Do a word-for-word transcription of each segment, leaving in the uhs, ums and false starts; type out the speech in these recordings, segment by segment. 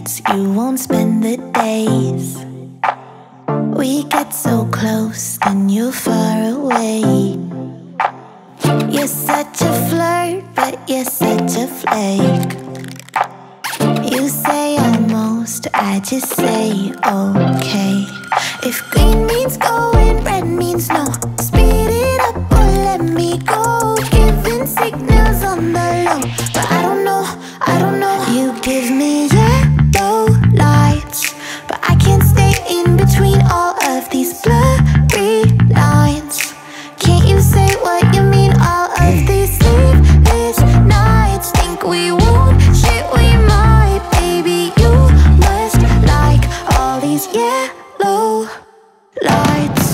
nights, you won't spend the days. We get so close, then you're far away. You're such a flirt, but you're such a flake. You say almost, I just say okay. If green means go and red means no, speed it up or let me go. Giving signals on the low, but I don't know, I don't know. You give me yellow lights, but I can't stay in between all of these blurry lines. Can't you say what you mean? All of these sleepless nights, think we won't, shit we might. Baby, you must like all these yellow lights.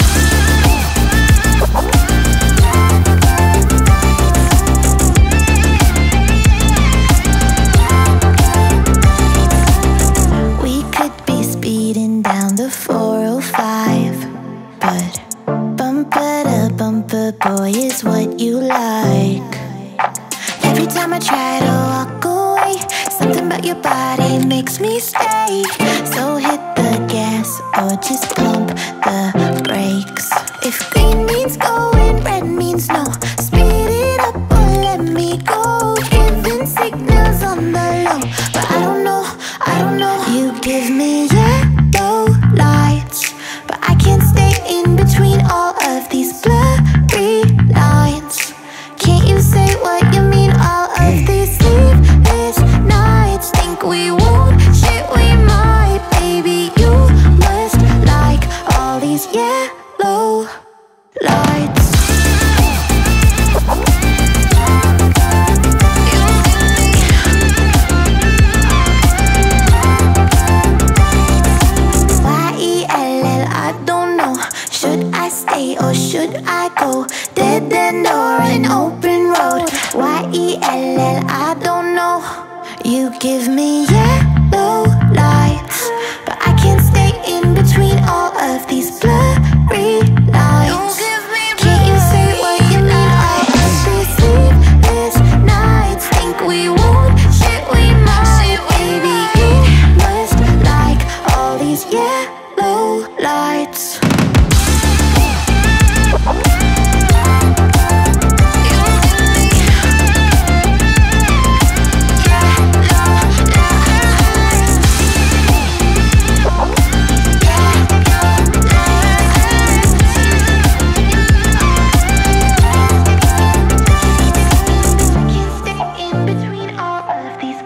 We could be speeding down the four oh five, but bumper to bumper, boy, is what you like. Every time I try to walk away, something about your body makes me stay. So hit the gas or just pump the brakes. If green means go and red means no, speed it up or let me go. Giving signals on the low, but I don't know, I don't know. You give me yellow lights, but I can't stay in between all of these blurry lines. Can't you say what you mean? All of these sleepless nights, think we won't, shit we might. Baby, you must like all these yellow lights. Y E L L, I don't know. Should I stay or should I go? Dead end or an open road? Y E L L, I don't know. You give me yellow lights, but I can't stay in between all of these blurry lines. Can't you say what you mean? All of these sleepless nights, think we won't, shit we might. Baby, you must like all these yellow lights.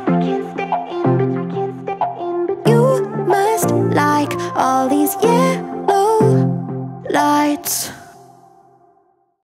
You must like all these, yeah.